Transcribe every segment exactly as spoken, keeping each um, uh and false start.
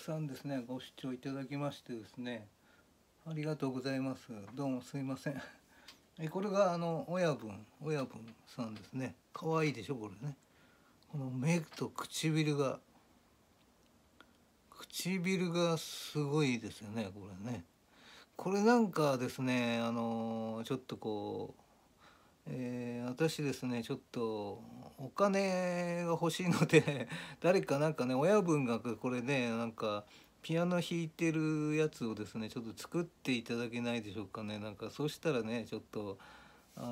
さんですね、ご視聴いただきましてですね、ありがとうございます。どうもすいません。えこれがあの親分、親分さんですね。可愛いでしょこれね。この目と唇が唇がすごいですよね、これね。これなんかですね、あのちょっとこう、えー私ですね、ちょっとお金が欲しいので誰かなんかね、親分がこれね、なんかピアノ弾いてるやつをですね、ちょっと作っていただけないでしょうかね。なんかそうしたらね、ちょっとあ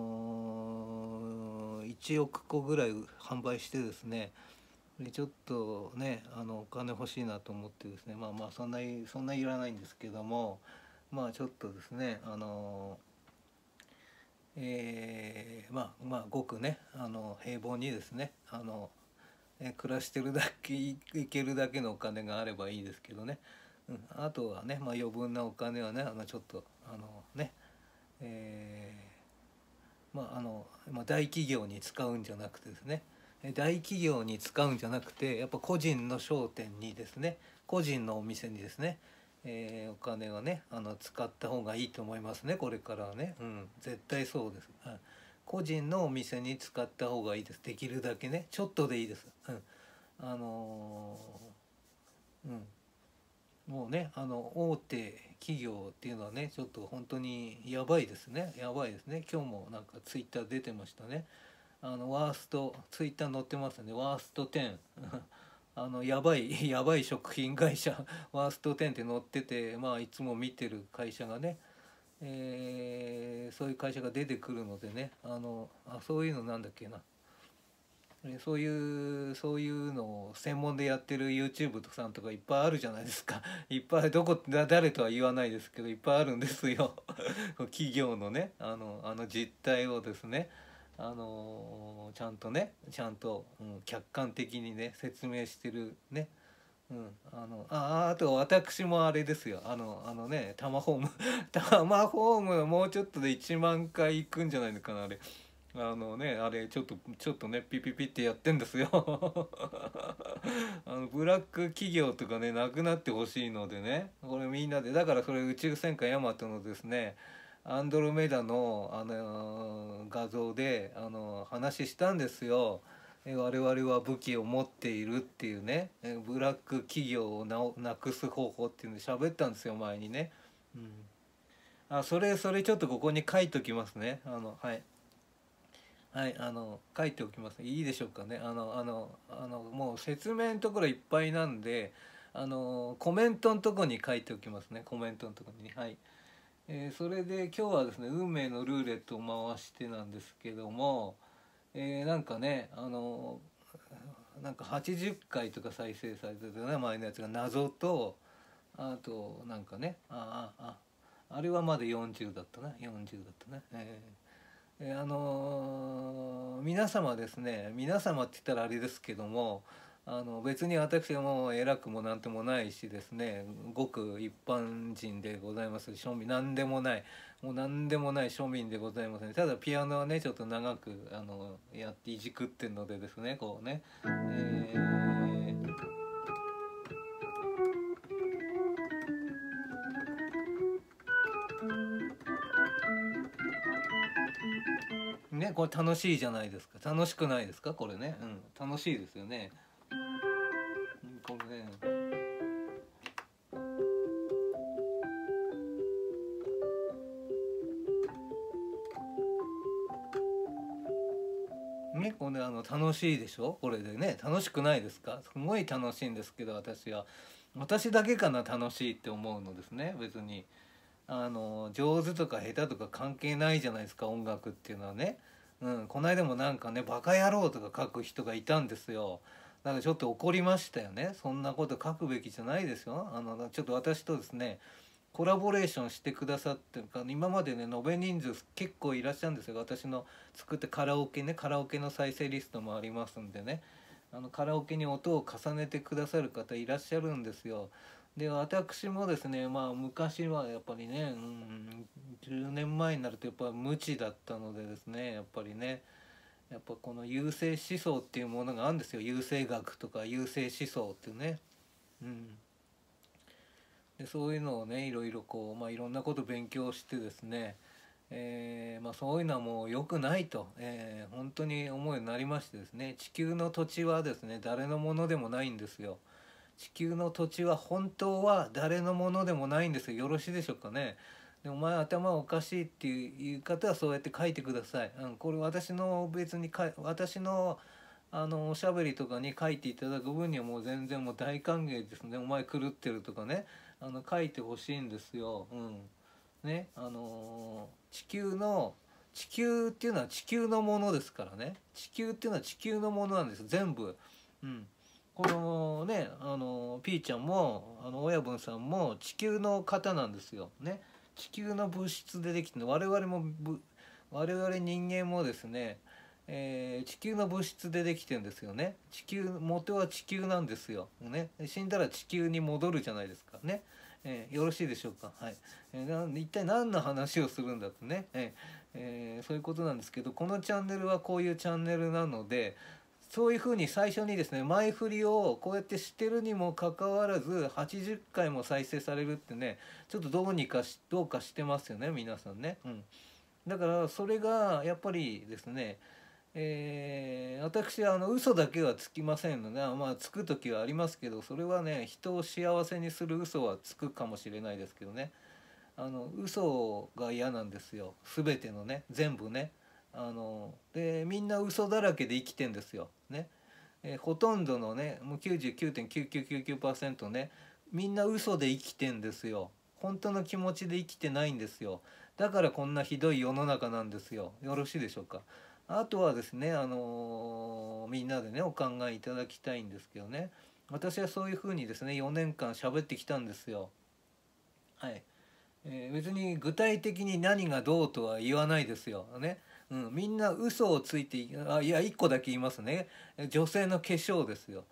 のー、いちおくこぐらい販売してですね、でちょっとね、あのお金欲しいなと思ってですね、まあまあそんなにそんないらないんですけども、まあちょっとですね、あのーえーまあまあごくね、あの平凡にですね、あのえ暮らしてるだけいけるだけのお金があればいいですけどね、うん、あとはね、まあ、余分なお金はね、あのちょっとあのね、えーまああの、まあ、大企業に使うんじゃなくてですね、大企業に使うんじゃなくて、やっぱ個人の商店にですね、個人のお店にですね、えーお金をね、あの使った方がいいと思いますね、これからはね。うん、絶対そうです。はい、個人のお店に使った方がいいです。できるだけね、ちょっとでいいです。うん、あのーうんもうね、あの大手企業っていうのはね、ちょっと本当にやばいですね、やばいですね。今日もなんかツイッター出てましたね。あのワースト、ツイッター載ってますね、ワーストじゅうあのやばいやばい食品会社ワーストじゅうって載ってて、まあいつも見てる会社がね、えーそういう会社が出てくるのでね、あのあそういうのなんだっけな、えそういうそういうのを専門でやってる YouTube さんとかいっぱいあるじゃないですかいっぱい、どこだ誰とは言わないですけど、いっぱいあるんですよ企業のね、あのあの実態をですね、あのちゃんとね、ちゃんと、うん、客観的にね説明してるね。うん、あのああと私もあれですよ、あのあのね、タマホームタマホームもうちょっとでいちまん回いくんじゃないのかな、あれ。あのね、あれちょっとちょっとね、ピピピってやってんですよあのブラック企業とかね、なくなってほしいのでね、これみんなで、だからそれ宇宙戦艦ヤマトのですね、アンドロメダの、あのー画像で、あのー話したんですよ。え我々は武器を持っているっていうね、えブラック企業をなおなくす方法っていうので喋ったんですよ、前にね。うん、あそれそれちょっとここに書いときますね。あのはいはい、あの書いておきます。いいでしょうかね。あのあのあのもう説明のところいっぱいなんで、あのコメントのところに書いておきますね。コメントのところに。はい。えーそれで今日はですね、運命のルーレットを回してなんですけども、えーなんかね、あのなんかはちじゅっかいとか再生されてたね、前のやつが謎と、あとなんかね、ああああれはまだよんじゅうだったね、よんじゅうだったね。えーえーあのー皆様ですね、皆様って言ったらあれですけども、あの別に私はもう偉くもなんともないしですね、ごく一般人でございます。庶民なんでもない、もうなんでもない庶民でございますね。ただピアノはねちょっと長くあのやっていじくってんのでですね、こうね、えーね、これ楽しいじゃないですか。楽しくないですかこれね。うん、楽しいですよね。うんこれね。ね、これあの楽しいでしょこれでね、楽しくないですか？すごい楽しいんですけど、私は私だけかな楽しいって思うのですね。別にあの上手とか下手とか関係ないじゃないですか、音楽っていうのはね。うん、この間もなんかね「バカ野郎」とか書く人がいたんですよ。だからちょっと怒りましたよね。そんなこと書くべきじゃないですよ。あのちょっと私とですねコラボレーションしてくださってるか、今までね延べ人数結構いらっしゃるんですよ。私の作ってカラオケね、カラオケの再生リストもありますんでね、あのカラオケに音を重ねてくださる方いらっしゃるんですよ。で私もですね、まあ昔はやっぱりね、うん、じゅうねんまえになるとやっぱ無知だったのでですね、やっぱりね、やっぱこの優生思想っていうものがあるんですよ。優生学とか優生思想っていうね。うんでそういうのをねいろいろこう、まあ、いろんなこと勉強してですね、えーまあ、そういうのはもう良くないと、えー本当に思うようになりましてですね、地球の土地はですね誰のものでもないんですよ。地球の土地は本当は誰のものでもないんですよ。よろしいでしょうかね。でお前頭おかしいっていう方はそうやって書いてください。うん、これ私の別にか私のあのおしゃべりとかに書いていただく分にはもう全然もう大歓迎ですね。お前狂ってるとかね、あの書いてほしいんですよ。うん。ね、あのー地球の地球っていうのは地球のものですからね。地球っていうのは地球のものなんです全部。うん。このね、あのピーちゃんもあの親分さんも地球の方なんですよ。ね。地球の物質でできてる我々もぶ我々人間もですね、えー地球の物質でできてるんですよね。地球元は地球なんですよ。ね。死んだら地球に戻るじゃないですかね。えーよろしいでしょうか。はい。えーなん一体何の話をするんだとね、えーえーそういうことなんですけど、このチャンネルはこういうチャンネルなので、そういうふうに最初にですね前振りをこうやってしてるにもかかわらずはちじゅっかいも再生されるってね、ちょっとどうにかしどうかしてますよね皆さんね。うん、だからそれがやっぱりですね、えー私はあの嘘だけはつきませんので、まあつく時はありますけど、それはね人を幸せにする嘘はつくかもしれないですけどね、あの嘘が嫌なんですよ全てのね全部ね。あのでみんな嘘だらけで生きてんですよね。えーほとんどのねもうきゅうじゅうきゅうてんきゅうきゅうきゅうきゅうパーセントね、みんな嘘で生きてんですよ。本当の気持ちで生きてないんですよ。だからこんなひどい世の中なんですよ。よろしいでしょうか。あとはですね、あのーみんなでねお考えいただきたいんですけどね、私はそういうふうにですねよねんかん喋ってきたんですよ。はい。えー別に具体的に何がどうとは言わないですよ。ね。うん、みんな嘘をついてい、あ、いや、一個だけ言いますね。女性の化粧ですよ。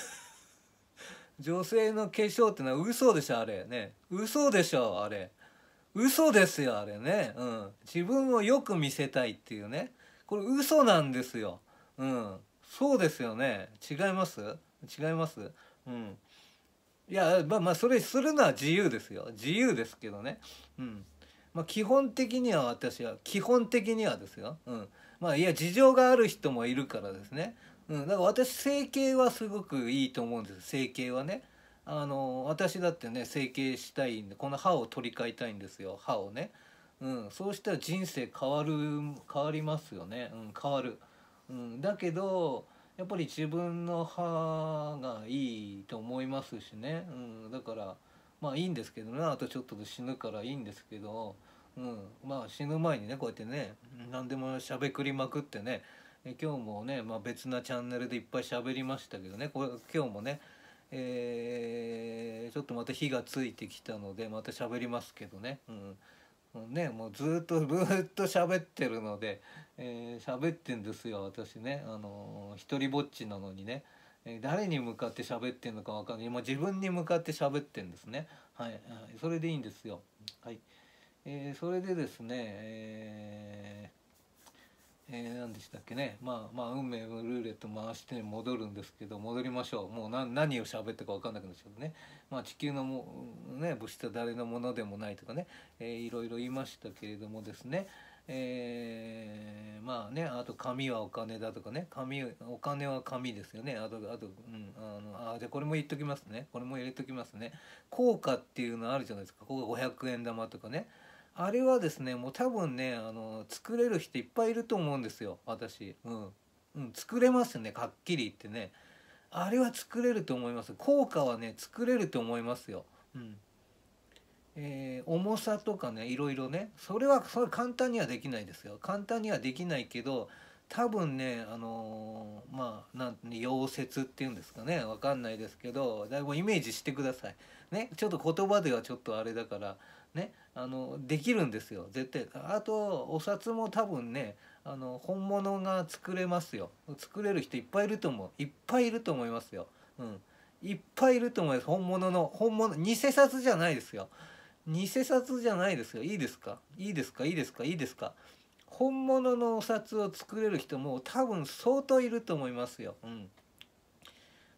女性の化粧ってのは嘘でしょ、あれ。ね。嘘でしょ、あれ。嘘ですよ、あれね。うん。自分をよく見せたいっていうね。これ嘘なんですよ。うん。そうですよね。違います違います。うん。いやまあまあそれするのは自由ですよ、自由ですけどね。うん。まあ基本的には私は基本的にはですよ。うん。まあいや事情がある人もいるからですね。うん。だから私整形はすごくいいと思うんです。整形はね。あの私だってね整形したいんでこの歯を取り替えたいんですよ、歯をね。うん。そうしたら人生変わる変わりますよね。うん、変わる。うん。だけど。やっぱり自分の歯がいいと思いますしね、うん、だからまあいいんですけどね、あとちょっとで死ぬからいいんですけど、うん、まあ死ぬ前にねこうやってね何でもしゃべくりまくってね、え今日もね、まあ、別なチャンネルでいっぱいしゃべりましたけどね、これ今日もね、えーちょっとまた火がついてきたのでまたしゃべりますけどね。うんね、もうずっとずっと喋ってるので、えー、喋ってんですよ私ね、あのー、一人ぼっちなのにね、えー誰に向かって喋ってんのかわかんない、もう自分に向かって喋ってんですね。はい、はい、それでいいんですよ。はい、えーそれでですね、えーえー、何でしたっけね、まあまあ運命のルーレット回して戻るんですけど、戻りましょう。もう何何を喋ったか分かんなくなっちゃうね。まあ地球のも、ね、物質は誰のものでもないとかね、えーいろいろ言いましたけれどもですね、えーまあね、あと紙はお金だとかね、紙お金は紙ですよね。あとあと、うん、あのあじゃあこれも言っときますね、これも入れときますね。硬貨っていうのあるじゃないですか。ここごひゃくえん玉とかね、あれはですねもう多分ねあの作れる人いっぱいいると思うんですよ私。うん、うん、作れますねはっきり言ってね。あれは作れると思います。効果はね作れると思いますよ。うん、えー重さとかねいろいろね、それはそれ簡単にはできないですよ。簡単にはできないけど多分ねあのーまあなん溶接っていうんですかね、わかんないですけどだいぶイメージしてくださいね。ちょっと言葉ではちょっとあれだからね、あのできるんですよ絶対。あとお札も多分ねあの本物が作れますよ。作れる人いっぱいいると思う、いっぱいいると思いますよ。うん、いっぱいいると思います。本物の本物偽札じゃないですよ。偽札じゃないですよ。いいですかいいですかいいですかいいですか。本物のお札を作れる人も多分相当いると思いますよ。うん。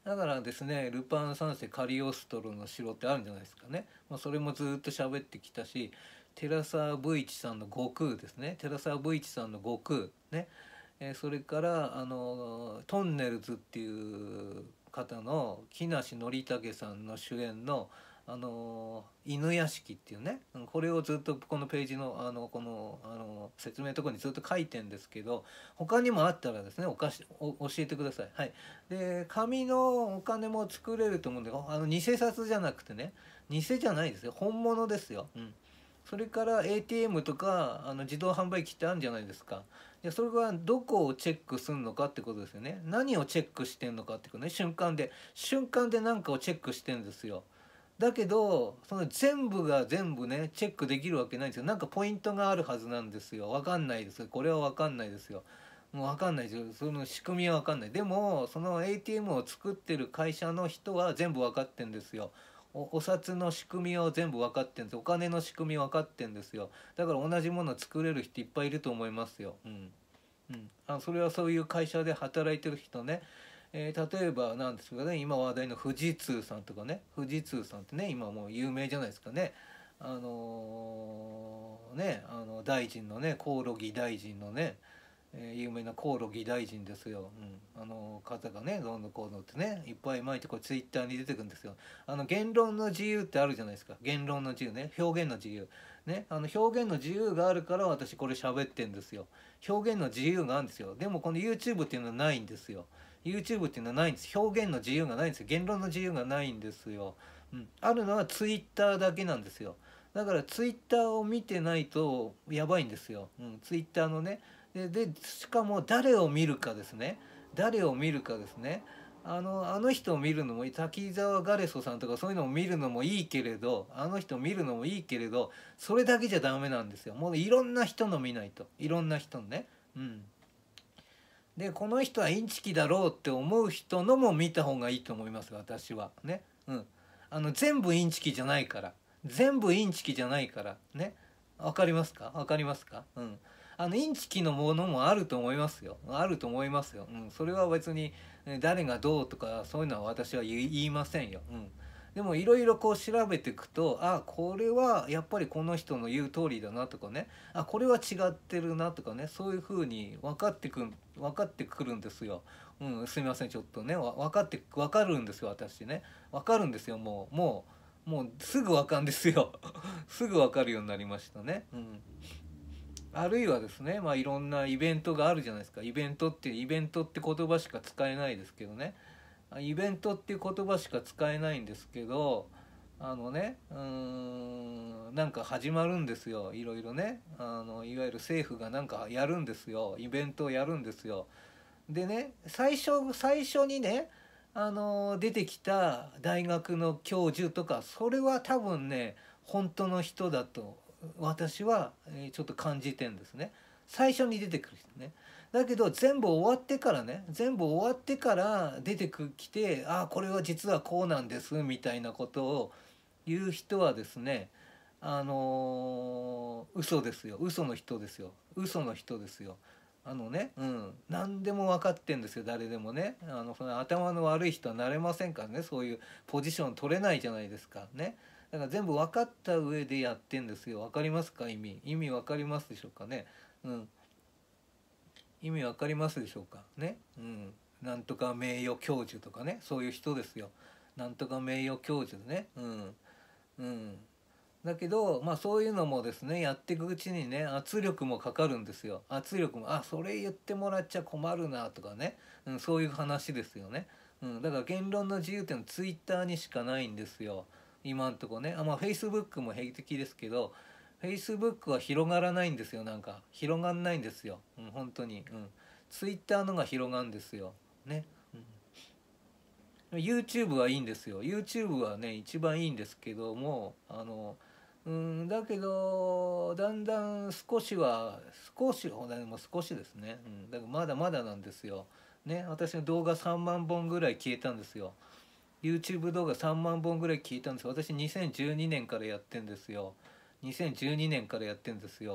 だからですね、ルパン三世カリオストロの城ってあるんじゃないですかね。まあ、それもずっと喋ってきたし、寺澤武一さんの悟空ですね。寺澤武一さんの悟空ね。えーそれからあのトンネルズっていう方の木梨憲武さんの主演のあの犬屋敷っていうね、うんこれをずっとこのページのあのこのあの説明のところにずっと書いてんですけど、他にもあったらですね、おかしお教えてください。はい。で紙のお金も作れると思うんで、あの偽札じゃなくてね、偽じゃないですよ、本物ですよ。うん。それから エーティーエム とかあの自動販売機ってあるんじゃないですか。でそれはどこをチェックするのかってことですよね。何をチェックしてんのかってことね。瞬間で瞬間で何かをチェックしてんですよ。だけどその全部が全部ねチェックできるわけないんですよ。なんかポイントがあるはずなんですよ。わかんないです。これはわかんないですよ。もうわかんないですよ。その仕組みはわかんない。でもその エーティーエム を作ってる会社の人は全部わかってんですよ。お、お札の仕組みを全部分かってんですよ。お金の仕組み分かってんですよ。だから同じものを作れる人いっぱいいると思いますよ。うんうん、あそれはそういう会社で働いてる人ね、えー例えばなんですかね、今話題の富士通さんとかね、富士通さんってね今もう有名じゃないですかね。あのーねあの大臣のね、コオロギ大臣のね、えー有名なコオロギ大臣ですよ、うん、あの方がねどんどんこうのってねいっぱい毎日こうツイッターに出てくるんですよ。あの言論の自由ってあるじゃないですか。言論の自由ね、表現の自由ね、あの表現の自由があるから私これ喋ってんですよ。表現の自由があるんですよ。でもこの YouTube っていうのはないんですよ。 YouTube っていうのはないんです。表現の自由がないんですよ。言論の自由がないんですよ、うん、あるのは Twitter だけなんですよ。だから Twitter を見てないとやばいんですよ、うん、Twitter のね。ででしかも誰を見るかですね。誰を見るかですね。あのあの人を見るのも滝沢ガレソさんとかそういうのを見るのもいいけれど、あの人を見るのもいいけれど、それだけじゃダメなんですよ。もういろんな人の見ないと。いろんな人のね。うん。でこの人はインチキだろうって思う人のも見た方がいいと思います私はね。うん。あの全部インチキじゃないから。全部インチキじゃないからね。わかりますか？わかりますか？うん。あのインチキのものもあると思いますよ。あると思いますよ。うん。それは別にえ誰がどうとかそういうのは私は言い言いませんよ。うん。でもいろいろこう調べていくと、あこれはやっぱりこの人の言う通りだなとかね、あこれは違ってるなとかね、そういうふうに分かってくる分かってくるんですよ。うん、すみませんちょっとねわ分かって分かるんですよ私ね。分かるんですよ。もうもうもうすぐ分かるんですよ。すぐ分かるようになりましたね。うん。あるいはですね、まあいろんなイベントがあるじゃないですか。イベントってイベントって言葉しか使えないですけどね。イベントっていう言葉しか使えないんですけど、あのねうーんなんか始まるんですよ。いろいろね、あのいわゆる政府がなんかやるんですよ。イベントをやるんですよ。でね最初最初にねあの出てきた大学の教授とかそれは多分ね本当の人だと私はえーちょっと感じてんですね。最初に出てくる人ね。だけど全部終わってからね全部終わってから出てきてああこれは実はこうなんですみたいなことを言う人はですねあのー嘘ですよ。嘘の人ですよ。嘘の人ですよ。あのね、うん、何でも分かってんですよ誰でもね。あのその頭の悪い人はなれませんからね。そういうポジション取れないじゃないですかね。だから全部分かった上でやってんですよ。分かりますか？意味意味分かりますでしょうかね。うん、意味分かりますでしょうかね。うん、なんとか名誉教授とかねそういう人ですよ。なんとか名誉教授ね。うんうんだけど、まあそういうのもですね、やっていくうちにね、圧力もかかるんですよ。圧力も、あ、それ言ってもらっちゃ困るなとかね、うん、そういう話ですよね。うん、だから言論の自由っていうのはツイッターにしかないんですよ。今んとこね。あ、まあフェイスブックも平気ですけど、フェイスブックは広がらないんですよ、なんか。広がんないんですよ。うん、本当に。うん。ツイッターのが広がるんですよ。ね。うん、YouTube はいいんですよ。YouTube はね、一番いいんですけども、あの、うん、だけど、だんだん少しは、少し、ほらでも少しですね。うん、だからまだまだなんですよ。ね、私の動画さんまんぼんぐらい消えたんですよ。YouTube 動画さんまんぼんぐらい消えたんですよ。私にせんじゅうにねんからやってんですよ。にせんじゅうにねんからやってんですよ。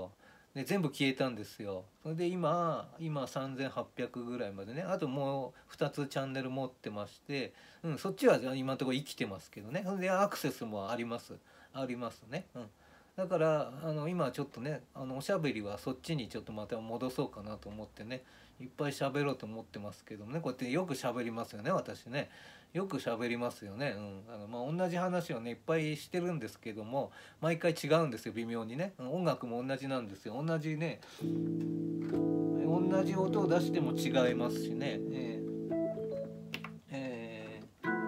で全部消えたんですよ。それで今今さんぜんはっぴゃくぐらいまでね、あともうふたつチャンネル持ってまして、うん、そっちは今のところ生きてますけどね。それでアクセスもありますありますね。うん、だからあの今ちょっとね、あのおしゃべりはそっちにちょっとまた戻そうかなと思ってね、いっぱい喋ろうと思ってますけどもね、こうやってよく喋りますよね、私ね。よく喋りますよね。うん、あのまあ同じ話をねいっぱいしてるんですけども、毎回違うんですよ、微妙にね。音楽も同じなんですよ。同じね、同じ音を出しても違いますしね。えーえ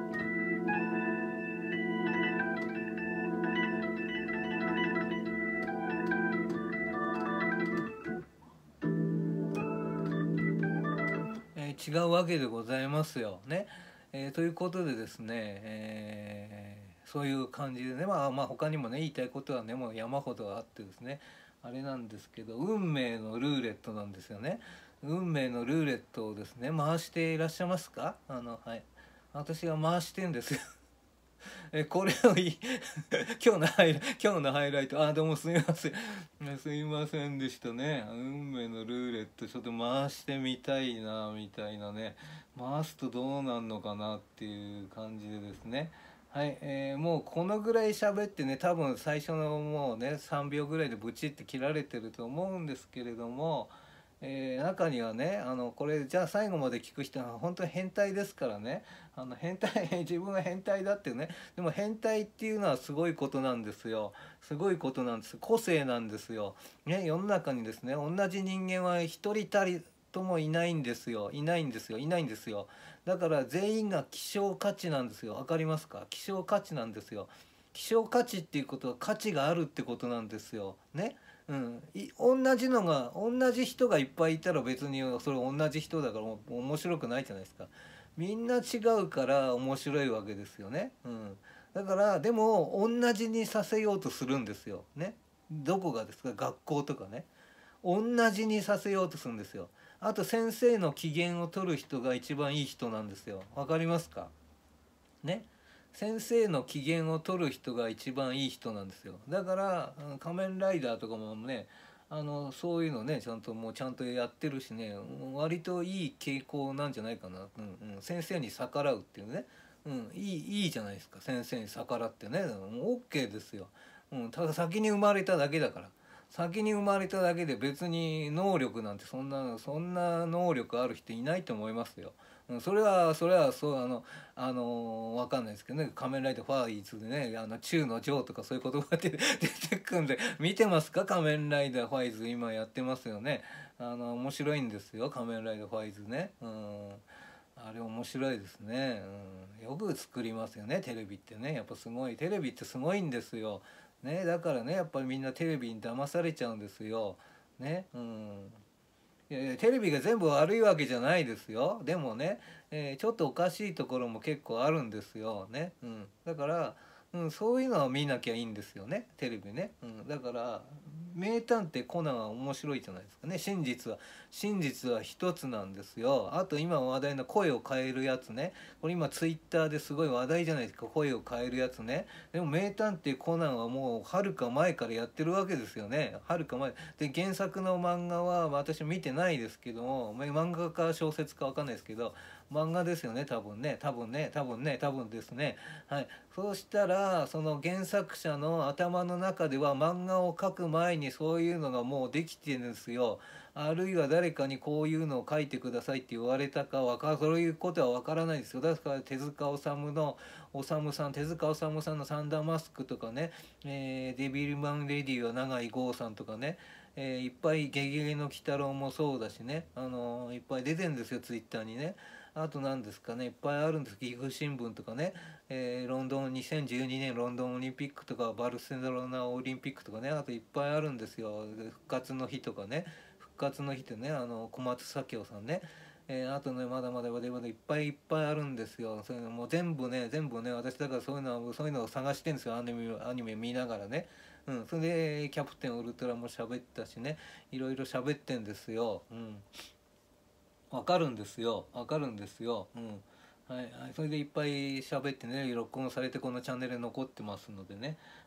ーえー違うわけでございますよね。えーということでですね、えーそういう感じでね、まあまあ他にもね言いたいことはねもう山ほどあってですね、あれなんですけど、運命のルーレットなんですよね。運命のルーレットをですね回していらっしゃいますか？あのはい、私が回してんですよ。えこれをいい今日のハイラ今日のハイライト、あどうもすみません、すいませんでしたね。運命のルーレットちょっと回してみたいなみたいなね、回すとどうなんのかなっていう感じでですね。はい、えー、もうこのぐらい喋ってね、多分最初のもうねさんびょうぐらいでブチって切られてると思うんですけれども、えー、中にはね、あのこれじゃあ最後まで聞く人は本当に変態ですからね、あの変態自分は変態だってね。でも変態っていうのはすごいことなんですよ。すごいことなんです。個性なんですよ。ね、世の中にですね、同じ人間は一人たりともいないんですよ。いないんですよ。いないんですよ。だから全員が希少価値なんですよ。わかりますか？希少価値なんですよ。希少価値っていうことは価値があるってことなんですよ。ね。うん、い同じのが同じ人がいっぱいいたら別にそれ同じ人だからもう面白くないじゃないですか。みんな違うから面白いわけですよね。うん、だからでも同じにさせようとするんですよ。ね。どこがですか？学校とかね。同じにさせようとするんですよ。あと先生の機嫌を取る人が一番いい人なんですよ。わかりますか？ね。先生の機嫌を取る人が一番いい人なんですよ。だから仮面ライダーとかもね、あのそういうのねちゃんともうちゃんとやってるしね、割といい傾向なんじゃないかな。うんうん、先生に逆らうっていうね、うん、いいいいじゃないですか。先生に逆らってね、もう OK ですよ。うん、ただ先に生まれただけだから。先に生まれただけで別に能力なんてそんなそんな能力ある人いないと思いますよ。うん、それはそれはそうあのあのわかんないですけどね、仮面ライダーファーイーツでね、あの中の上とかそういう言葉で出てくんで、見てますか？仮面ライダーファイズ今やってますよね。あの面白いんですよ、仮面ライダーファイズね。うん、あれ面白いですね。うん、よく作りますよね、テレビってね。やっぱすごい、テレビってすごいんですよ。ね、だからね、やっぱりみんなテレビに騙されちゃうんですよ。ね、うん。いやいやテレビが全部悪いわけじゃないですよ。でもね、えーちょっとおかしいところも結構あるんですよね。うん、だから、うん、そういうのは見なきゃいいんですよね、テレビね。うん、だから名探偵コナンは面白いじゃないですかね。真実は真実は一つなんですよ。あと今話題の声を変えるやつね。これ今ツイッターですごい話題じゃないですか、声を変えるやつね。でも名探偵コナンはもうはるか前からやってるわけですよね。はるか前で、原作の漫画は私見てないですけども、ま漫画か小説かわかんないですけど、漫画ですよね、多分ね、多分ね、多分ね、多分ですね。はい。そうしたら、その原作者の頭の中では漫画を描く前にそういうのがもうできてるんですよ。あるいは誰かにこういうのを書いてくださいって言われたかわか、そういうことはわからないですよ。だから手塚治虫の、治虫さん、手塚治虫さんのサンダーマスクとかね、えーデビルマンレディは永井豪さんとかね、えーいっぱい「ゲゲゲの鬼太郎」もそうだしね、あのーいっぱい出てるんですよ、ツイッターにね。あと何ですかね、いっぱいあるんです。岐阜新聞とかね、えーロンドンにせんじゅうにねんロンドンオリンピックとかバルセロナオリンピックとかね、あといっぱいあるんですよ。復活の日とかね、復活の日ってね、あの小松左京さんね、えーあとね、まだまだまだまだいっぱいいっぱいあるんですよ。そういうのもう全部ね、全部ね、私だからそういうのはそういうのを探してるんですよ。アニメアニメ見ながらね。うん、それでキャプテンウルトラも喋ったしね、いろいろ喋ってんですよ。うん、わかるんですよ。わかるんですよ。うん。はい、はい、それでいっぱい喋ってね、録音されてこのチャンネルに残ってますのでね。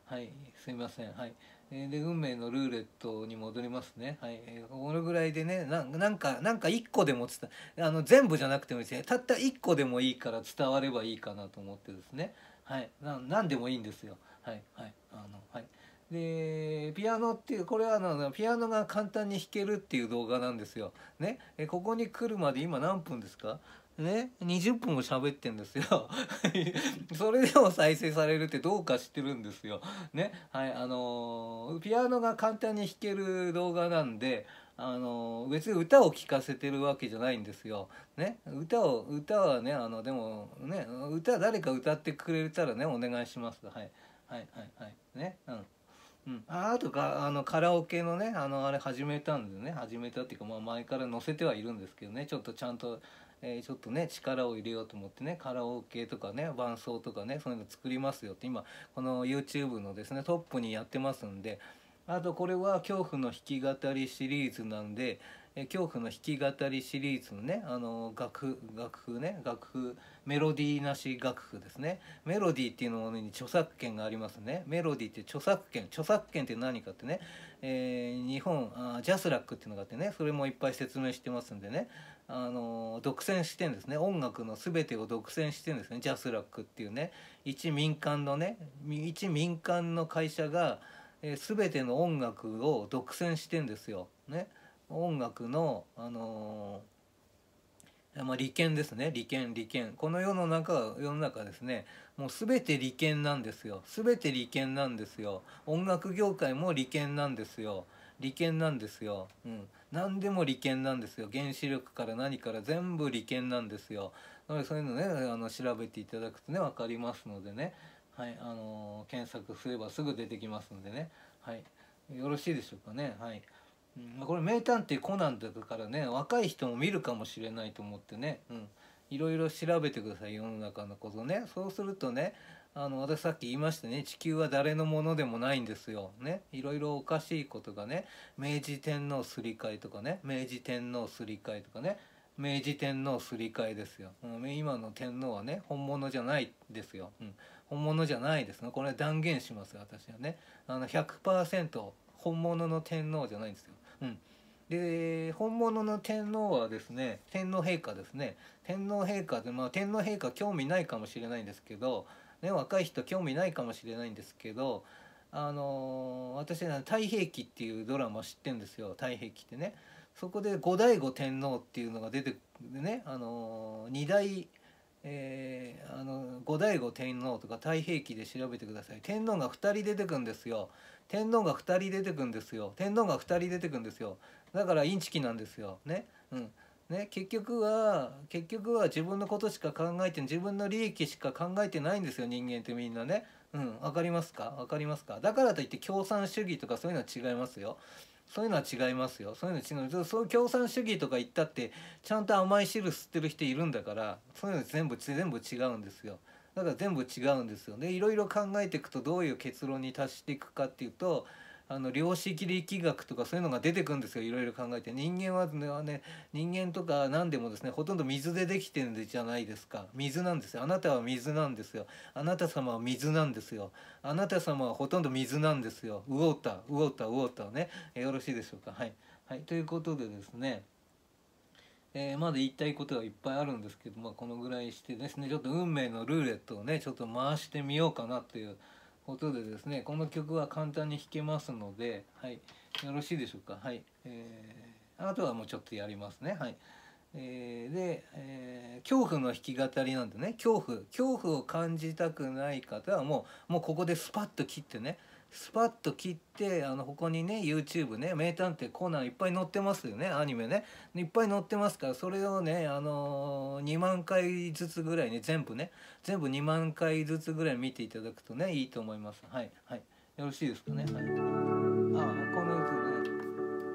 はい、すいません。はい。えーで、運命のルーレットに戻りますね。はい。えーこのぐらいでね、な、なんか、なんか一個でも伝え、あの、全部じゃなくてもいいですね。たった一個でもいいから伝わればいいかなと思ってですね。はい。な、なんでもいいんですよ。はい。はい。あの、はい。で、ピアノっていう、これはあの、ピアノが簡単に弾けるっていう動画なんですよ。ね。え、ここに来るまで今何分ですか？ね、にじゅっぷんも喋ってんですよ。それでも再生されるってどうか知ってるんですよ。ね、はい、あのーピアノが簡単に弾ける動画なんで、あのー別に歌を聴かせてるわけじゃないんですよ。ね、歌を、歌はね、あの、でもね、歌誰か歌ってくれたらね、お願いします。はい、はい、はい、はい、ね、うん。うん、ああとかあのカラオケのねあのあれ始めたんでね始めたっていうか、まあ、前から載せてはいるんですけどねちょっとちゃんと、えーちょっとね力を入れようと思ってねカラオケとかね伴奏とかねそういうの作りますよって今この YouTube のですねトップにやってますんで、あとこれは恐怖の弾き語りシリーズなんで、え恐怖の弾き語りシリーズのねあの楽譜楽譜ね楽譜メロディーなし楽譜ですね。メロディーっていうのに著作権がありますね。メロディーって著作権著作権って何かってね、えー日本あジャスラックっていうのがあってねそれもいっぱい説明してますんでね、あの独占してんですね。音楽の全てを独占してんですね。ジャスラックっていうね一民間のね一民間の会社がえー、全ての音楽を独占してんですよ。ね、音楽の、あのーまあ、利権ですね利権利権この世の中は世の中ですねもう全て利権なんですよ。全て利権なんですよ。音楽業界も利権なんですよ。利権なんですよ。うん、何でも利権なんですよ。原子力から何から全部利権なんですよ。なのでそういうのねあの調べていただくとね分かりますのでね、はい、あのー検索すればすぐ出てきますんでね、はい、よろしいでしょうかね。はい、うん、これ名探偵コナンだからね若い人も見るかもしれないと思ってね、うん、いろいろ調べてください世の中のことね。そうするとねあの私さっき言いましたね地球は誰のものでもないんですよ。ね、いろいろおかしいことがね明治天皇すり替えとかね明治天皇すり替えとかね明治天皇すり替えですよ、うん、今の天皇はね本物じゃないですよ、うん、本物じゃないですね。これ断言します私はね。あの ひゃくパーセント 本物の天皇じゃないんですよ。うん、で本物の天皇はですね天皇陛下ですね。天皇陛下で、まあ、天皇陛下興味ないかもしれないんですけど、ね、若い人興味ないかもしれないんですけど、あのー私は「太平記」っていうドラマ知ってるんですよ。太平記ってねそこで後醍醐天皇っていうのが出てでね、あのー、二代えー、あの後醍醐天皇とか太平記で調べてください。天皇がふたり出てくんですよ。天皇がふたり出てくんですよ。天皇がふたり出てくんですよ。だからインチキなんですよ。ね。うんね、結局は結局は自分のことしか考えて自分の利益しか考えてないんですよ人間ってみんなね。うん、わかりますかわかりますか。だからといって共産主義とかそういうのは違いますよ。そういうのは違いますよ。そういうの違う。そういう共産主義とか言ったってちゃんと甘い汁吸ってる人いるんだから、そういうの全部全部違うんですよ。だから全部違うんですよ。でいろいろ考えていくとどういう結論に達していくかっていうと、あの量子力学とかそういうのが出てくるんですよ。いろいろ考えて人間はね人間とか何でもですねほとんど水でできてるんじゃないですか。水なんですよ。あなたは水なんですよ。あなた様は水なんですよ。あなた様はほとんど水なんですよ。ウォーターウォーターウォーターね、えよろしいでしょうか。はい、はい、ということでですね、えーまだ言いたいことはいっぱいあるんですけど、まあ、このぐらいしてですねちょっと運命のルーレットをねちょっと回してみようかなということでですね、この曲は簡単に弾けますので、はい、よろしいでしょうか。はい、えー、あとはもうちょっとやりますね。はい、えーで、えー恐怖の弾き語りなんでね恐怖恐怖を感じたくない方はもうもうここでスパッと切ってねスパッと切ってあのここにね YouTube ね名探偵コナンいっぱい載ってますよね。アニメねいっぱい載ってますからそれをねあのー、にまんかいずつぐらいね全部ね全部にまんかいずつぐらい見ていただくとねいいと思います。はいはい、よろしいですかね。はい、あこの図ね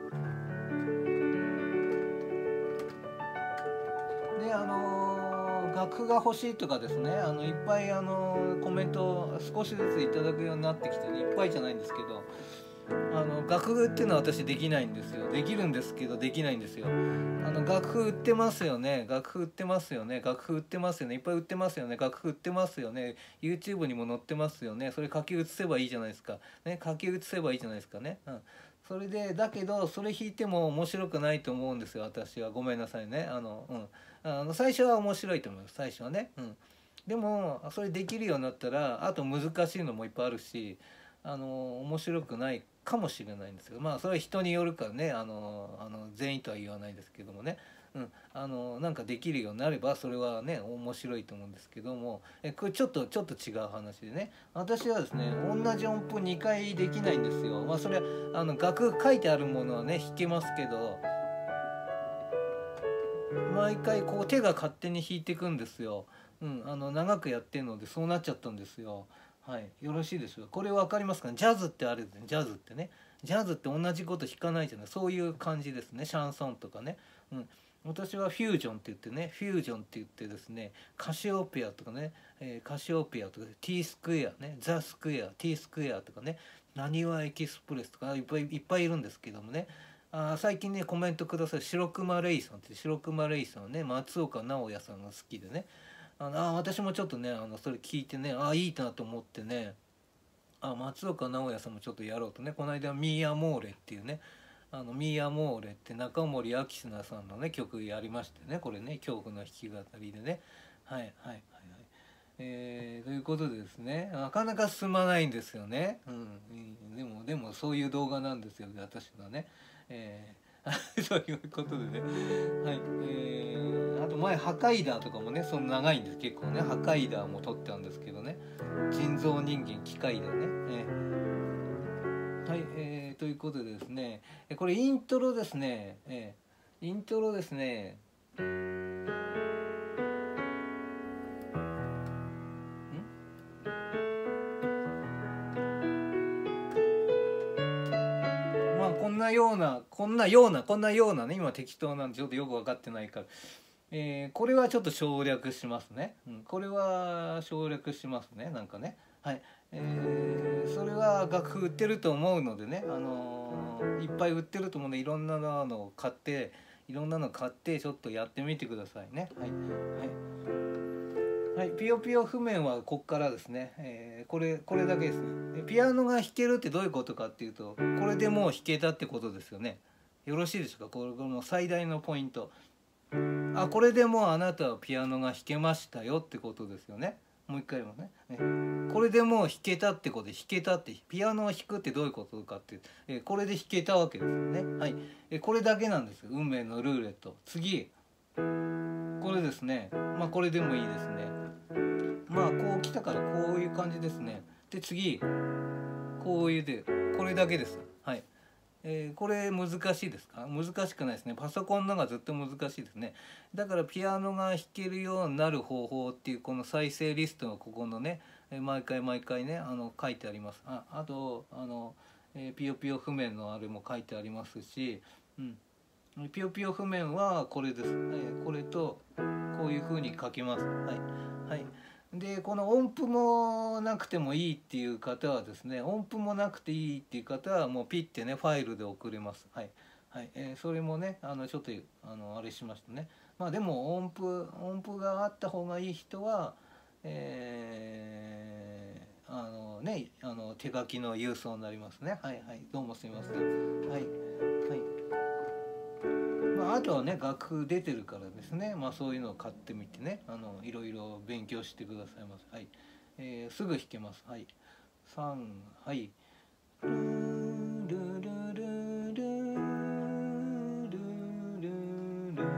であのー楽譜が欲しいとかですねあのいっぱいあのーコメントを少しずついただくようになってきてねいっぱいじゃないんですけどあの楽譜っていうのは私できないんですよ。できるんですけどできないんですよ。あの楽譜売ってますよね。楽譜売ってますよね。楽譜売ってますよね。いっぱい売ってますよね。楽譜売ってますよね。YouTube にも載ってますよね。それ書き写せばいいじゃないですか。ね、書き写せばいいじゃないですかね。うん。それでだけどそれ弾いても面白くないと思うんですよ。私はごめんなさいね。あのうん。あの最初は面白いと思います。最初はね。うん。でもそれできるようになったらあと難しいのもいっぱいあるし。あの面白くないかもしれないんですけど、まあそれは人によるからね、あのあの全員とは言わないですけどもね、うん、あのなんかできるようになればそれはね面白いと思うんですけども、えこれちょっとちょっと違う話でね、私はですね同じ音符にかいできないんですよ。まあそれはあの楽譜書いてあるものはね弾けますけど、毎回こう手が勝手に弾いていくんですよ。うん、あの長くやってるのでそうなっちゃったんですよ。はい、よろしいですよ。これ分かりますかね。ジャズってあれですね。ジャズってね。ジャズって同じこと弾かないじゃない。そういう感じですね。シャンソンとかね。うん。私はフュージョンって言ってね、フュージョンって言ってですね、カシオペアとかね、えー、カシオペアとか、T スクエアね、ザスクエア、T スクエアとかね、なにわエキスプレスとかいっぱいいっぱいいるんですけどもね。あ最近ねコメントください。白熊レイさんって白熊レイさんね、松岡直哉さんが好きでね。あのあ私もちょっとねあのそれ聞いてねあいいなと思ってね、あ松岡直哉さんもちょっとやろうとね、この間「ミーアモーレ」っていうね、あのミーアモーレって中森明菜さんのね曲やりましてね、これね恐怖の弾き語りでね、はいはいはいはい。えー、ということでですねなかなか進まないんですよね、うん、でもでもそういう動画なんですよ私のね、えーそういうことでね、はい、えー、あと前ハカイダーとかもねその長いんです結構ね、ハカイダーも撮ってたんですけどね、人造人間機械でね、えー、はい、えー、ということでですねこれイントロですね、えー、イントロですね、まあこんなようなこんなようなこんなようなね今適当なんでちょっとよく分かってないから、えー、これはちょっと省略しますね、うん、これは省略しますねなんかね、はい、えー、それは楽譜売ってると思うのでね、あのー、いっぱい売ってると思うのでいろんなのを買っていろんなの買ってちょっとやってみてくださいね。はい、はいはい、ピヨピヨ譜面はこっからですね、えー、これこれだけですね。ピアノが弾けるってどういうことかっていうとこれでもう弾けたってことですよね。よろしいでしょうか。これこの最大のポイント、あこれでもうあなたはピアノが弾けましたよってことですよね。もう一回言いますね。ねこれでもう弾けたってことで、弾けたってピアノを弾くってどういうことかっていう、えこれで弾けたわけですよね。はい、えこれだけなんですよ運命のルーレット。次これですね、まあこれでもいいですね。まあこう来たからこういう感じですね。で次こういうでこれだけです。はい、えー、これ難しいですか。難しくないですね。パソコンの方がずっと難しいですね。だからピアノが弾けるようになる方法っていうこの再生リストがここのね、えー、毎回毎回ねあの書いてあります。ああとあの、えー、ピヨピヨ譜面のあれも書いてありますし、うん、ピヨピヨ譜面はこれです、えー、これとこういう風に書きます。はいはい。でこの音符もなくてもいいっていう方はですね、音符もなくていいっていう方はもうピッてねファイルで送れます。はいはい、えー、それもねあのちょっとあのあれしましたね。まあでも音符音符があった方がいい人は、えー、あのねあの手書きの郵送になりますね。はいはい、どうもすみません。はいはい。まあ、あとはね楽譜出てるからですね、まあ、そういうのを買ってみてねあのいろいろ勉強してくださいませ。はい、えー、すぐ弾けます。はい、さんはいルルルルルルルルル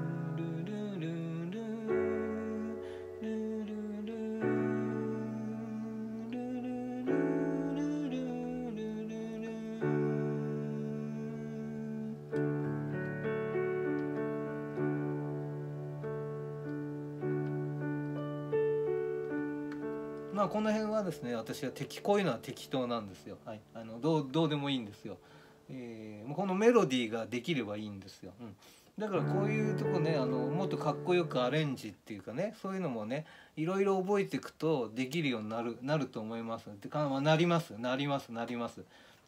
まあこの辺はですね私は適こういうのは適当なんですよ。はい、あのどうどうでもいいんですよ。えー、このメロディーができればいいんですよ。うん、だからこういうとこねあのもっとかっこよくアレンジっていうかねそういうのもねいろいろ覚えていくとできるようになるなると思います。でか、まあ、なりますなりますなります。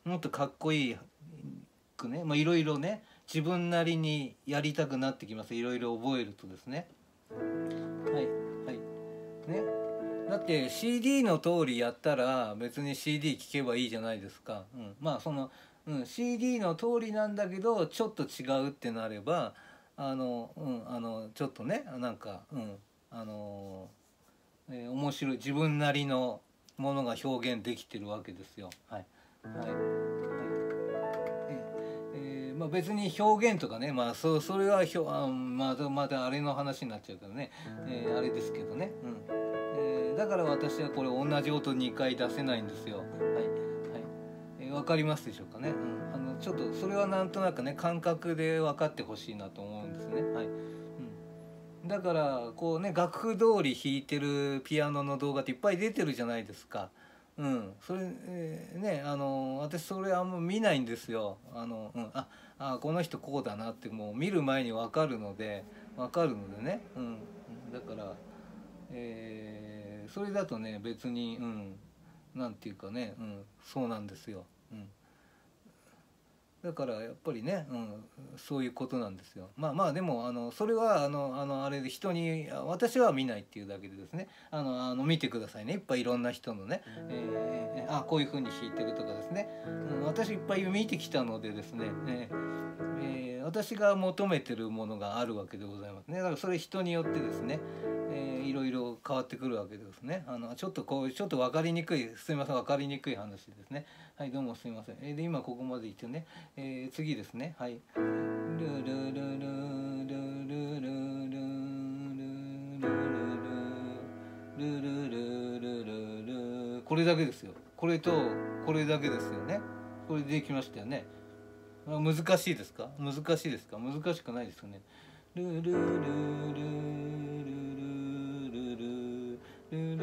もっとかっこいいくね、まあいろいろね自分なりにやりたくなってきます。いろいろ覚えるとですね。はいはいね。だって シーディー の通りやったら別に シーディー 聴けばいいじゃないですか。うん、まあその、うん、シーディー の通りなんだけどちょっと違うってなればあの、うん、あのちょっとねなんか、うんあのえー面白い自分なりのものが表現できてるわけですよ。はいはいはいえーまあ、別に表現とかね、まあ、そそれはひょあまたまたあれの話になっちゃうからね、えーあれですけどね、うんえーだから私はこれ同じ音にかい出せないんですよ。はいはいえーわかりますでしょうかね、うん、あのちょっとそれはなんとなくね感覚で分かってほしいなと思うんですね。はいうん、だからこうね楽譜通り弾いてるピアノの動画っていっぱい出てるじゃないですか。うん、それ、えーねあの私それあんま見ないんですよ。あの、うん、ああこの人こうだなってもう見る前に分かるので分かるのでね、うん、だから、えーそれだとね別に、うん、なんていうかね、うん、そうなんですよ。うんだからやっぱりね、うん、そういうことなんですよ。まあまあでもあのそれはあのあのあれで人に私は見ないっていうだけでですねあのあの見てくださいねいっぱいいろんな人のね、えーあこういうふうに弾いてるとかですね、うん、私いっぱい見てきたのでですね、えーえー私が求めてるものがあるわけでございますね。だからそれ人によってですね、えーいろいろ変わってくるわけですね。あのちょっとこうちょっと分かりにくいすいません分かりにくい話ですね。はいどうもすいません。えーで今ここまで行ってねえー、次ですね。はい。ルルルルルルルルルルルルルルこれだけですよ。これとこれだけですよね。これできましたよね。難しいですか？難しいですか？難しくないですよね。ルルルルルルルルルルル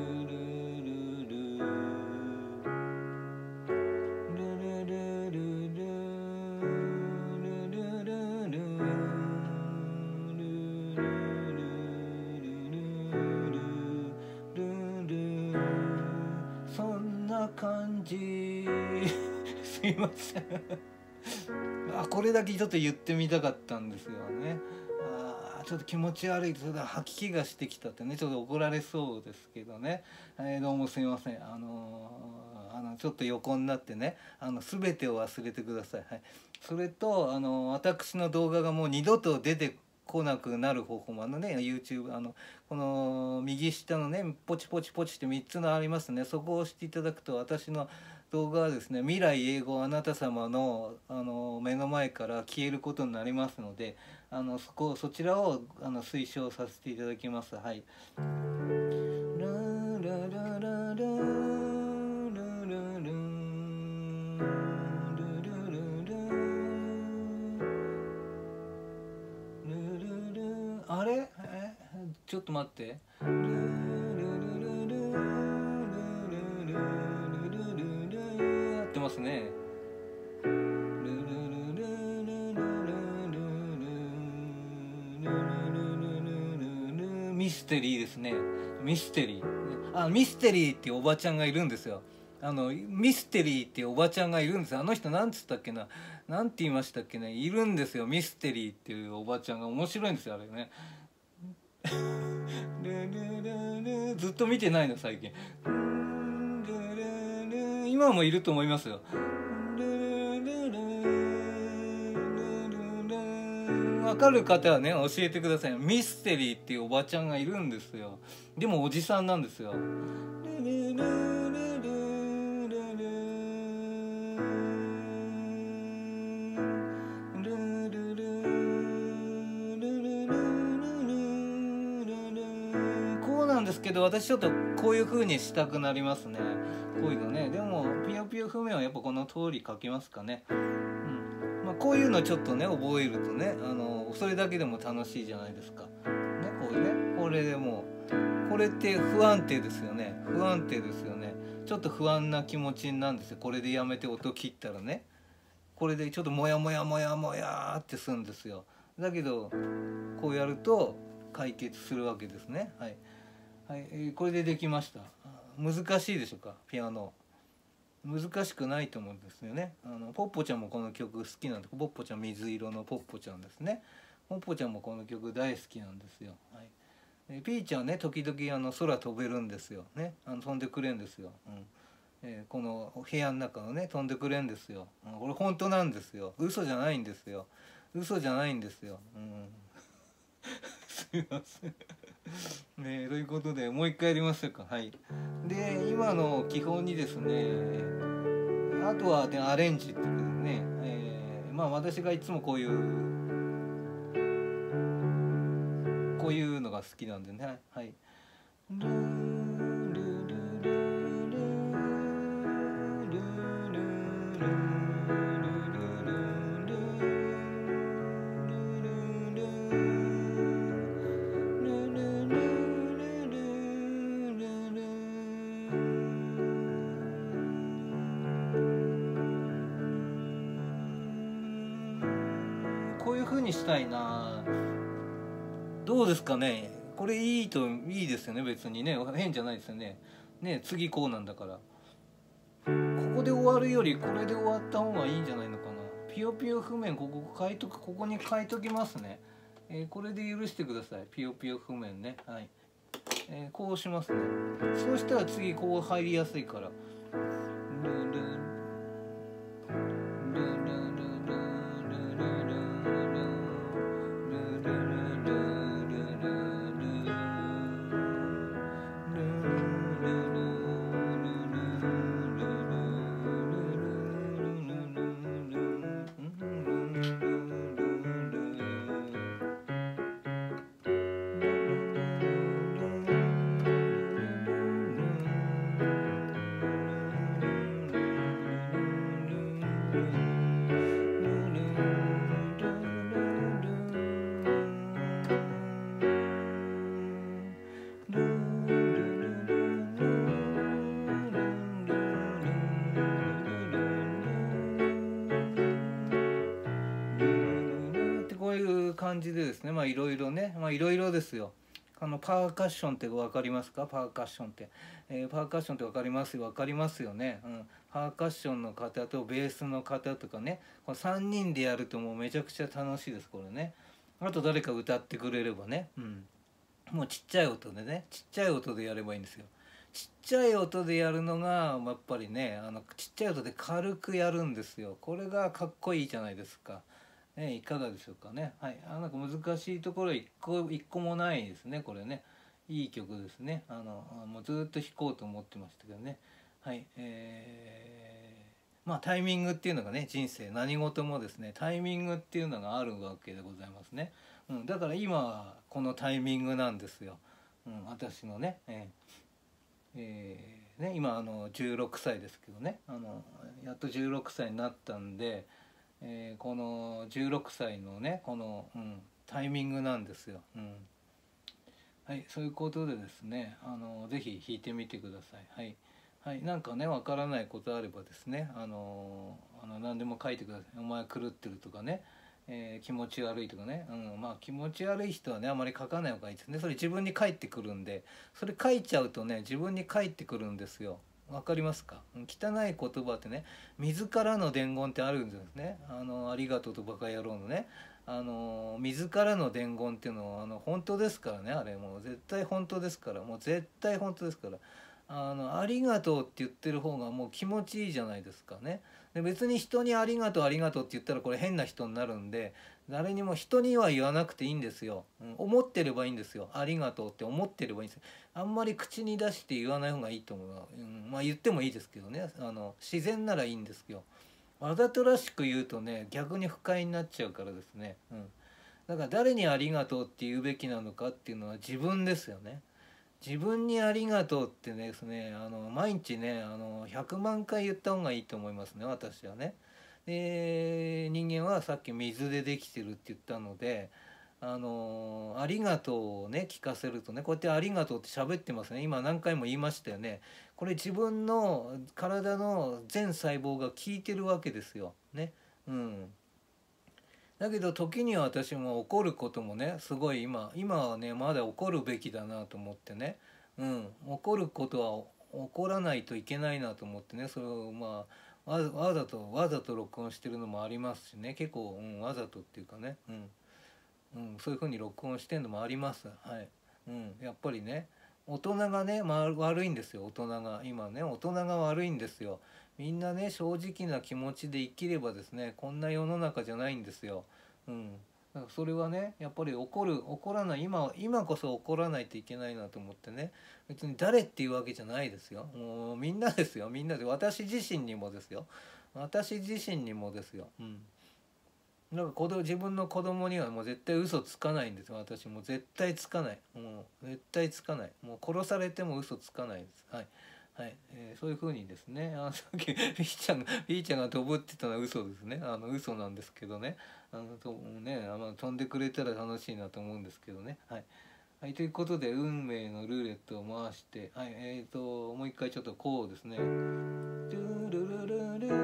そんな感じすいませんあこれだけちょっと言ってみたかったんですよね。あちょっと気持ち悪いそれで吐き気がしてきたってねちょっと怒られそうですけどね、えー、どうもすいませんあのー、あのちょっと横になってねあの全てを忘れてください。はい、それとあの私の動画がもう二度と出て来なくなる方法もあのね YouTube あのこの右下のねポチポチポチってみっつのありますね。そこを押していただくと私の動画はですね未来永劫あなた様のあの目の前から消えることになりますのであのそこそちらをあの推奨させていただきます。はい。ラララララルルルあれえちょっと待って。やってますね。ミステリーですね。ミステリー。あ、ミステリーっていうおばちゃんがいるんですよ。あのミステリーっていうおばちゃんがいるんですよ。あの人なんつったっけな。なんて言いましたっけね。いるんですよ。ミステリーっていうおばちゃんが面白いんですよあれね。ずっと見てないの最近。今もいると思いますよ。分かる方はね教えてください。ミステリーっていうおばちゃんがいるんですよ。でもおじさんなんですよ。こうなんですけど私ちょっとこういう風にしたくなりますね。こういうのね。でもピヨピヨ譜面はやっぱこの通り書きますかね。うんまあ、こういうのちょっとね覚えるとねあのそれだけでも楽しいじゃないですか。ねこういうねこれでもうこれって不安定ですよね。不安定ですよね。ちょっと不安な気持ちになるんですよ。これでやめて音切ったらねこれでちょっとモヤモヤモヤモヤってするんですよ。だけどこうやると解決するわけですね。はい、はい、これでできました。難しいでしょうかピアノ。 難しくないと思うんですよね。あのポッポちゃんもこの曲好きなんで、ポッポちゃん、水色のポッポちゃんですね。ポッポちゃんもこの曲大好きなんですよ。はい、でピーちゃんね、時々あの空飛べるんですよね。あの飛んでくれんですよ。うん、えーこの部屋の中のね飛んでくれんですよ。うん、これ本当なんですよ。嘘じゃないんですよ。嘘じゃないんですよ。うん、すいません。ね、ということでもう一回やりましょうか。はい。で今の基本にですね、あとは、ね、アレンジっていうことでね、えーまあ私がいつもこういうこういうのが好きなんでね。はい。こういう風にしたいな。どうですかね。これいいといいですよね。別にね、変じゃないですよね。ね、次こうなんだから。ここで終わるよりこれで終わった方がいいんじゃないのかな。ピヨピヨ譜面ここ書いとく、ここに書いときますね。えー、これで許してください。ピヨピヨ譜面ね。はい。えー、こうしますね。そうしたら次こう入りやすいから。こういう感じでですね、まあいろいろね、まあいろいろですよ。あのパーカッションって分かりますか？パーカッションって、えー、パーカッションって分かりますよ、分かりますよね。うん、パーカッションの方とベースの方とかね、これさんにんでやるともうめちゃくちゃ楽しいです、これね。あと誰か歌ってくれればね、うん、もうちっちゃい音でね、ちっちゃい音でやればいいんですよ。ちっちゃい音でやるのがやっぱりね、あのちっちゃい音で軽くやるんですよ。これがかっこいいじゃないですか。ね、いかがでしょうかね。はい、あ、なんか難しいところ一個一個もないですね。これね、いい曲ですね。あのもうずっと弾こうと思ってましたけどね。はい、えー、まあタイミングっていうのがね、人生何事もですね、タイミングっていうのがあるわけでございますね。うん、だから今はこのタイミングなんですよ。うん、私のね、えーえーね、今あのじゅうろくさいですけどね、あのやっとじゅうろくさいになったんで。えー、このじゅうろくさいのねこの、うん、タイミングなんですよ。うん、はい、そういうことでですね、あのぜひ弾いてみてください。はい、はい、なんかねわからないことあればですね、あのあの何でも書いてください。お前狂ってるとかね、えー、気持ち悪いとかね、うん、まあ気持ち悪い人はねあまり書かない方がいいですね。それ自分に返ってくるんで、それ書いちゃうとね自分に返ってくるんですよ。わかりますか？汚い言葉ってね、自らの伝言ってあるんですね。あのありがとうとバカ野郎のね、あの自らの伝言っていうのはあの本当ですからね。あれもう絶対本当ですから、もう絶対本当ですから、あのありがとうって言ってる方がもう気持ちいいじゃないですかね。で別に人にありがとうありがとうって言ったらこれ変な人になるんで、誰にも人には言わなくていいんですよ。うん、思ってればいいんですよ。ありがとうって思ってればいいんですよ。あんまり口に出して言わない方がいいと思う。うん、まあ言ってもいいですけどね、あの自然ならいいんですけど、わざとらしく言うとね逆に不快になっちゃうからですね。うん、だから誰にありがとうって言うべきなのかっていうのは自分ですよね。自分にありがとうってねですね、あの毎日ねあのひゃくまんかい言った方がいいと思いますね、私はね。で人間はさっき水でできてるって言ったので、あのありがとうをね聞かせるとね、こうやってありがとうって喋ってますね。今何回も言いましたよね。これ自分の体の全細胞が聞いてるわけですよね。うん、だけど時には私も怒ることもねすごい今今はねまだ怒るべきだなと思ってね、うん、怒ることは怒らないといけないなと思ってね、それをまあわざわざとわざと録音してるのもありますしね、結構、うん、わざとっていうかね、うんうん、そういう風に録音してんのもあります。はい、うん、やっぱりね大人がね、まあ、悪いんですよ。大人が今ね大人が悪いんですよ。みんなね正直な気持ちで生きればですね、こんな世の中じゃないんですよ。うん、だからそれはねやっぱり怒る怒らない、今今こそ怒らないといけないなと思ってね、別に誰っていうわけじゃないですよ。もうみんなですよ、みんなで、私自身にもですよ、私自身にもですよ。うん、なんか子供自分の子供にはもう絶対嘘つかないんですよ。私もう絶対つかない、もう絶対つかない、もう殺されても嘘つかないです。はいはい、えーそういうふうにですね、あのさっきピーちゃんがピーちゃんが飛ぶって言ったのは嘘ですね。あの嘘なんですけどね、あのとねあの飛んでくれたら楽しいなと思うんですけどね。はい、はい、ということで運命のルーレットを回して、はい、えーともう一回ちょっとこうですね。ルルルルルルルルルルル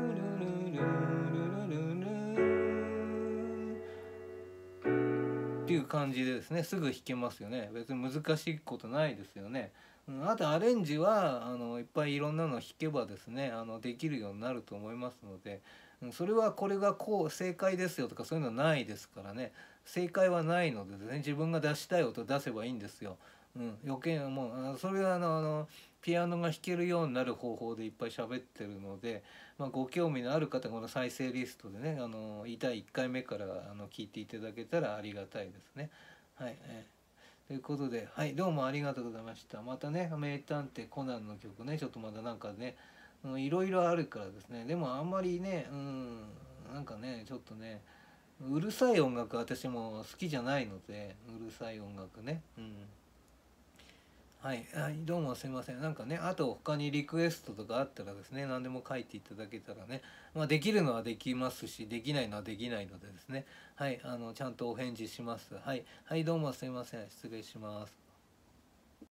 っていう感じでですね、すぐ弾けますよね。別に難しいことないですよね。うん、あとアレンジはあのいっぱいいろんなの弾けばですね、あのできるようになると思いますので、うん、それはこれがこう正解ですよとかそういうのはないですからね。正解はないのでですね、自分が出したい音出せばいいんですよ。うん、余計なもうあそれはあのあのピアノが弾けるようになる方法でいっぱい喋ってるので、まあ、ご興味のある方はこの再生リストでね、あのだいいっかいめからあの聞いていただけたらありがたいですね。はい、えーということで、はい、どうもありがとうございました。またね、名探偵コナンの曲ね、ちょっとまだなんかね、うん、いろいろあるからですね、でもあんまりね、うん、なんかね、ちょっとね、うるさい音楽私も好きじゃないので、うるさい音楽ね。うん。はい、はい、どうもすいません。なんかね、あと他にリクエストとかあったらですね、何でも書いていただけたらね、まあ、できるのはできますし、できないのはできないのでですね、はい、あの、ちゃんとお返事します。はい、はい、どうもすいません。失礼します。